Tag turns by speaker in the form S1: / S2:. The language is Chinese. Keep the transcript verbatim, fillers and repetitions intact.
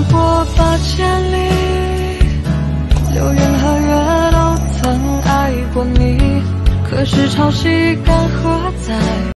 S1: 过八千里，流云和月都曾爱过你，可是潮汐干涸在